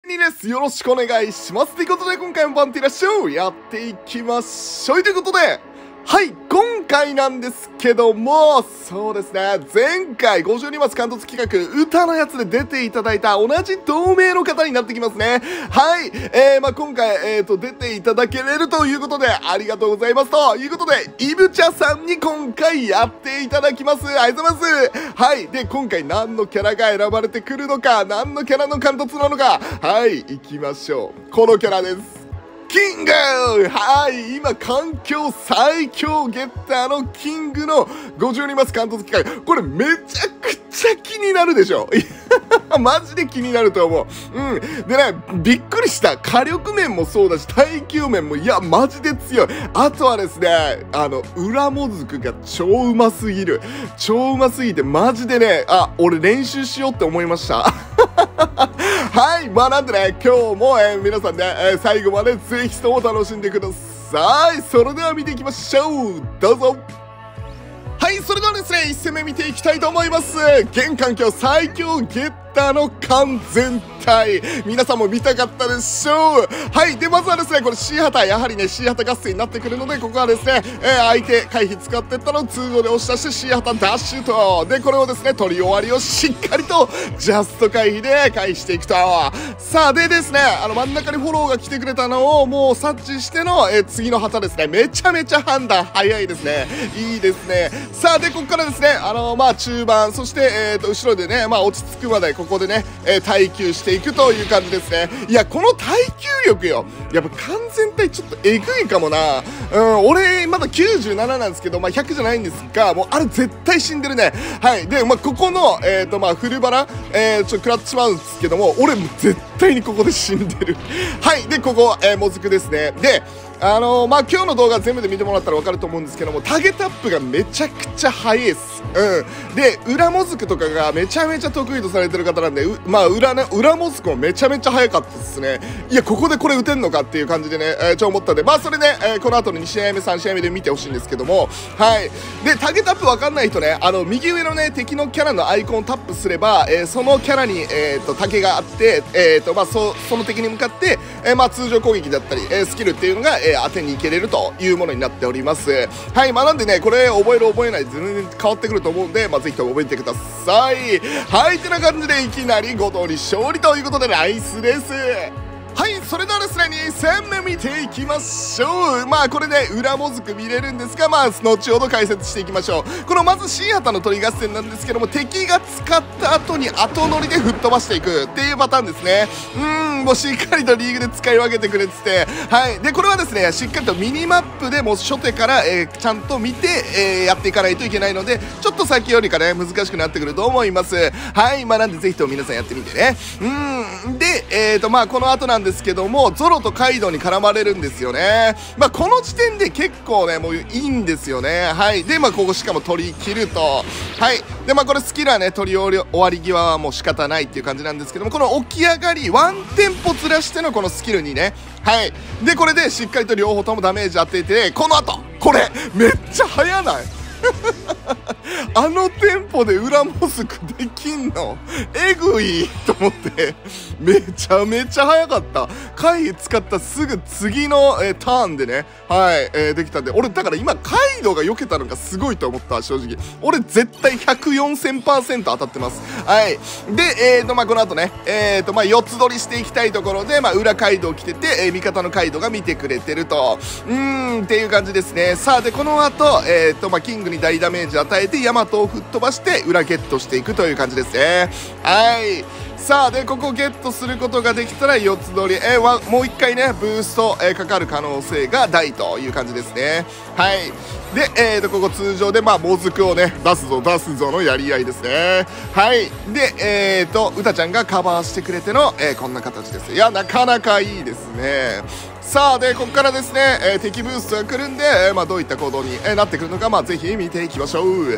です。よろしくお願いします。ということで、今回もバンティラショーやっていきましょう。ということで、はい、今回なんですけども、そうですね、前回52マス貫突企画、歌のやつで出ていただいた同じ同名の方になってきますね。はい、今回、出ていただけれるということで、ありがとうございます。ということで、イブチャさんに今回やっていただきます。ありがとうございます。はい、で、今回何のキャラが選ばれてくるのか、何のキャラの貫突なのか、はい、行きましょう。このキャラです。キング、はい、今環境最強ゲッターのキングの52マス貫突機械、これめちゃくちゃ気になるでしょ。マジで気になると思う。うん。でね、びっくりした。火力面もそうだし、耐久面も、いや、マジで強い。あとはですね、裏もずくが超うますぎる。超うますぎて、マジでね、俺練習しようって思いました。はい、なんでね、今日も、皆さんね、最後までぜひとも楽しんでください。それでは見ていきましょう。どうぞ。はい、それではですね、1戦目見ていきたいと思います。現環境最強ゲッターの完全体。皆さんも見たかったでしょう。はい、で、まずはですね、これ C 旗、やはりね、C 旗合戦になってくるので、ここはですね、相手回避使ってったのを通常で押し出して C 旗ダッシュと。で、これをですね、取り終わりをしっかりと、ジャスト回避で回避していくと。さあ、でですね、真ん中にフォローが来てくれたのをもう察知しての、次の旗ですね。めちゃめちゃ判断早いですね。いいですね。さあ、で、ここからですね、中盤、そして、後ろでね、落ち着くまで、ここでね、耐久していくという感じですね。いや、この耐久力よ。やっぱ完全体ちょっとえぐいかもな。俺、まだ97なんですけど、100じゃないんですが、もう、あれ絶対死んでるね。はい。で、ここの、フルバラ、食らってしまうんですけども、俺も絶対にここで死んでる。はい。で、ここ、もずくですね。で、今日の動画全部で見てもらったら分かると思うんですけども、タゲタップがめちゃくちゃ速いです。で、裏もずくとかがめちゃめちゃ得意とされてる方なんで、裏もずくもめちゃめちゃ速かったですね。いや、ここでこれ打てんのかっていう感じでね、思ったんで、それね、この後の2試合目、3試合目で見てほしいんですけども、はい。で、タゲタップ分かんない人ね、右上のね、敵のキャラのアイコンをタップすれば、そのキャラに、タゲがあって、その敵に向かって、通常攻撃だったり、スキルっていうのが、当てにいけれるというものになっております。はい、なんでね、これ覚える覚えない全然変わってくると思うんで、ぜひとも覚えてください。はい、ってな感じでいきなり5通り勝利ということでナイスです。はい、それではですね、2戦目見ていきましょう。これね、裏もずく見れるんですが、後ほど解説していきましょう。このまず C 旗の取り合戦なんですけども、敵が使った後に後乗りで吹っ飛ばしていくっていうパターンですね。もうしっかりとリーグで使い分けてくれてて、はい。で、これはですね、しっかりとミニマップでもう初手から、ちゃんと見て、やっていかないといけないので、ちょっと先よりかね、難しくなってくると思います。はい。なんでぜひとも皆さんやってみてね。で、この後なんですけども、ゾロとカイドウに絡まれるんですよね。この時点で結構ね、もういいんですよね。はい。で、ここしかも取り切ると。はい。で、これスキルはね、取り終わり際はもう仕方ないっていう感じなんですけども、この起き上がり、ワンテンポずらしてのこのスキルにね、はい。で、これでしっかりと両方ともダメージ当てて、この後、これ、めっちゃ速ないあのテンポで裏もずくできんのえぐいと思ってめちゃめちゃ早かった。回避使ったすぐ次の、ターンでね、はい、できたんで、俺だから今カイドウが避けたのがすごいと思った。正直俺絶対104,000% 当たってます。はい。で、この後ね、4つ取りしていきたいところで、裏カイドウ来てて、味方のカイドウが見てくれてるとっていう感じですね。さあ、でこの後、キングに大ダメージ与えてヤマトを吹っ飛ばして裏ゲットしていくという感じですね。はい。さあ、でここゲットすることができたら4つ取り、もう1回ねブースト、かかる可能性が大という感じですね。はい。で、ここ通常でもずくをね出すぞのやり合いですね。はい。で、うたちゃんがカバーしてくれての、こんな形です。いや、なかなかいいですね。さあ、でここからですね、敵ブーストが来るんで、どういった行動に、なってくるのか、ぜひ見ていきましょう。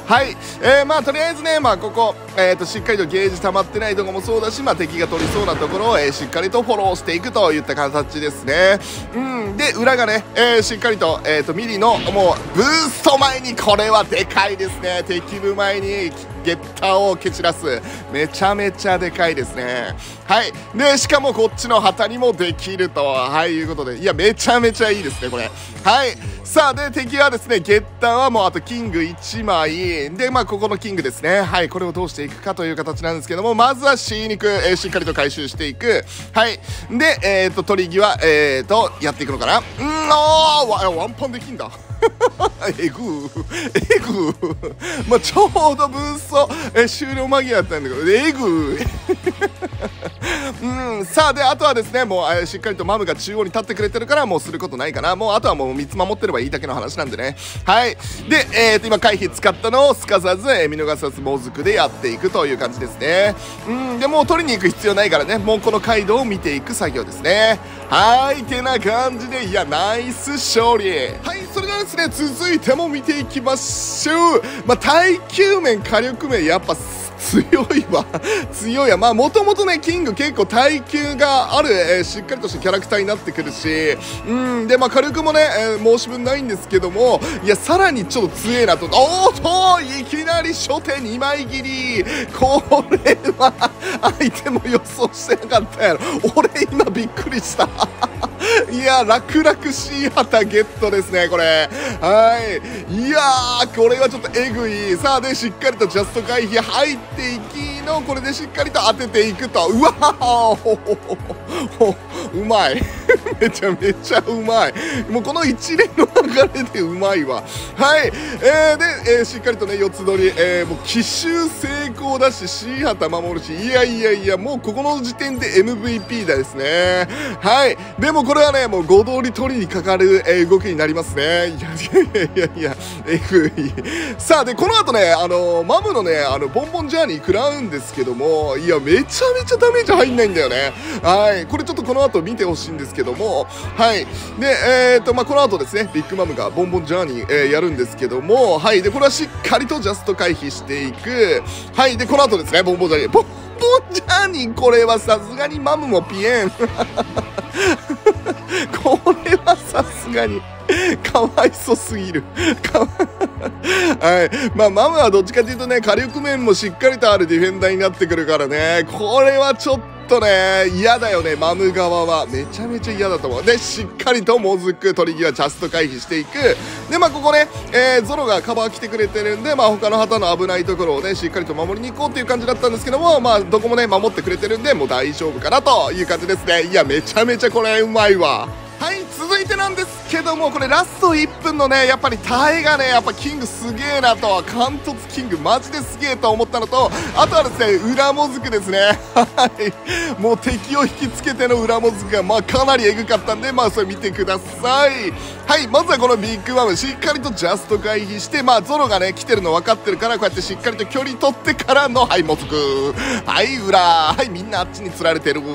はい、まあとりあえずね、まあここ、しっかりとゲージ溜まってないとこもそうだし、まあ敵が取りそうなところを、しっかりとフォローしていくといった形ですね。で裏がね、しっかりと、ミリのもうブースト前に、これはでかいですね。敵部前にゲッターを蹴散らす、めちゃめちゃでかいですね。はい、でしかもこっちの旗にもできると、いうことで、いやめちゃめちゃいいですねこれ。はい、さあで敵はですね、ゲッターはもうあとキング1枚で、まあここのキングですね。はい、これをどうしていくかという形なんですけども、まずは C 肉、しっかりと回収していく。はい、で取り際やっていくのかな。ワンパンできんだえぐまあちょうどブースト、終了間際だったんだけど、えぐさあであとはですね、もう、しっかりとマムが中央に立ってくれてるから、もうすることないかな。もうあとはもう3つ守ってればいいだけの話なんでね。はい、で、今回避使ったのをすかさず、見逃さずもずくでやっていくという感じですね。でもう取りに行く必要ないからね、もうこの街道を見ていく作業ですね。はいてな感じで、いやナイス勝利。はい、それではですね、続いても見ていきましょう。まあ耐久面火力面やっぱ強いわ強いわ。まあもともとねキング結構耐久がある、しっかりとしたキャラクターになってくるし、でまあ火力もね、申し分ないんですけども、いやさらにちょっと強えなと。おーといきなり初手2枚切り、これは相手も予想してなかったやろ。俺今びっくりしたいや楽々 C 旗ゲットですねこれ。はい、いやーこれはちょっとえぐい。さあでしっかりとジャスト回避入っていきの、これでしっかりと当てていくと、うわーうまいめちゃめちゃうまい。もうこの一連の流れでうまいわ。はい、で、しっかりとね四つ取り、もう奇襲成功だし C 旗守るし、いやもうここの時点で MVP ですね。はい、でもこれはねもう5通り取りにかかる、動きになりますね。いやえぐい。さあでこの後ねマムのねボンボンジャーニー食らうんですけども、いやめちゃめちゃダメージ入んないんだよね。はい、これちょっとこの後見てほしいんですけども、はい、でまあこの後ですねビッグマムがボンボンジャーニー、やるんですけども、はい、でこれはしっかりとジャスト回避していく。はい、でこの後ですねボンボンジャーニージャーニー、これはさすがにマムもピエンこれはさすがにかわいそすぎるはい、まあマムはどっちかというとね火力面もしっかりとあるディフェンダーになってくるからね、これはちょっとね嫌だよね。マム側はめちゃめちゃ嫌だと思う。でしっかりともずく取り際ジャスト回避していく。でまあここね、ゾロがカバー来てくれてるんで、まあ他の旗の危ないところをねしっかりと守りに行こうっていう感じだったんですけども、まあどこもね守ってくれてるんでもう大丈夫かなという感じですね。いやめちゃめちゃこれうまいわ。はい、続いてなんですけども、これラスト1分のねやっぱりタイがねやっぱキングすげえなと、関突キングマジですげえと思ったのと、あとはですね裏もずくですねはいもう敵を引きつけての裏もずくがまあかなりエグかったんで、まあそれ見てください。はい、まずはこのビッグマムしっかりとジャスト回避して、まあゾロがね来てるの分かってるから、こうやってしっかりと距離取ってからのはいもずく、はい裏、はいみんなあっちに釣られてる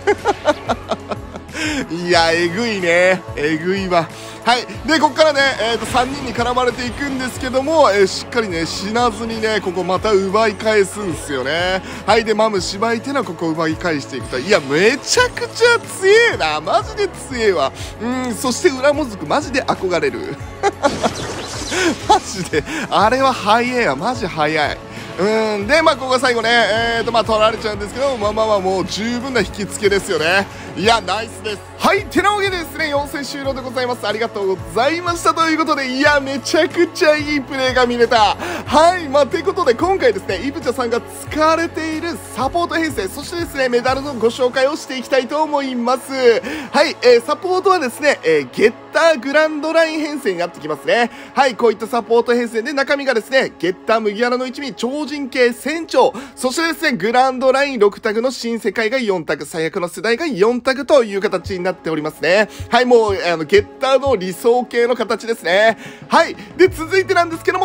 いやえぐいね、えぐいわ。はい、でここからね、3人に絡まれていくんですけども、しっかりね死なずにねここまた奪い返すんですよね。はい、でマムしばいてのここ奪い返していくと、いやめちゃくちゃ強えな、マジで強えわ。そして裏もずくマジで憧れるマジであれは速えわ、マジ速い。でまあここが最後ねまあ取られちゃうんですけど、まあもう十分な引き付けですよね。いやナイスです。はい、てなわけでですね4戦終了でございます。ありがとうございましたということで、いやめちゃくちゃいいプレーが見れた。はい、まあということで今回ですねイブチャさんが使われているサポート編成、そしてですねメダルのご紹介をしていきたいと思います。はい、サポートはですね、ゲッターグランドライン編成になってきますね。はい、こういったサポート編成で中身がですねゲッター麦わらの一味、超人系船長、そしてですねグランドライン6タグの新世界が4タグ、最悪の世代が4タグという形になっておりますね。はい、もうゲッターの理想系の形ですね。はい、で続いてなんですけども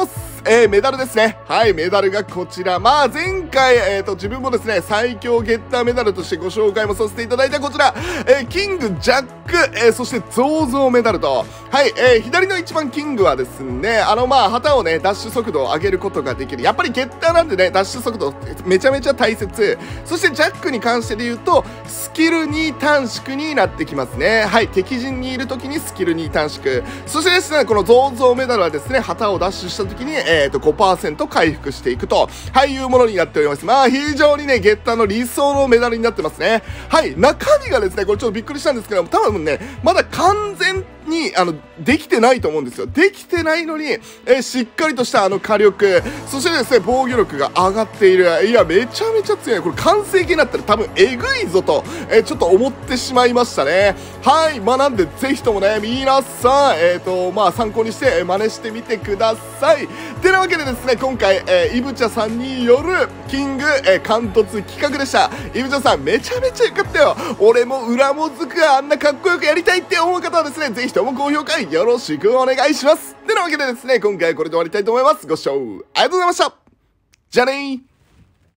メダルですね。はい、メダルがこちら。まあ、前回、自分もですね、最強ゲッターメダルとしてご紹介もさせていただいたこちら、キング、ジャック、そしてゾウゾウメダルと、はい、左の一番キングはですね、まあ、旗をね、ダッシュ速度を上げることができる。やっぱりゲッターなんでね、ダッシュ速度めちゃめちゃ大切。そしてジャックに関してで言うと、スキル2短縮になってきますね。はい、敵陣にいる時にスキル2短縮。そしてですね、このゾウゾウメダルはですね、旗をダッシュした時に、5% 回復していくと、はい、いうものになっております。まあ、非常にね、ゲッターの理想のメダルになってますね。はい、中身がですね、これちょっとびっくりしたんですけども、多分ね、まだ完全にできてないと思うんですよ。できてないのに、しっかりとした火力、そしてですね、防御力が上がっている。いや、めちゃめちゃ強い。これ完成形になったら多分えぐいぞと、ちょっと思ってしまいましたね。はい、まあなんでぜひともね、皆さん、まあ参考にして、真似してみてください。てなわけでですね、今回、イブチャさんによるキング、貫突企画でした。イブチャさんめちゃめちゃよかったよ。俺も裏もずくあんなかっこよくやりたいって思う方はですね、ぜひとも高評価よろしくお願いします。てなわけでですね、今回はこれで終わりたいと思います。ご視聴ありがとうございました。じゃあねー。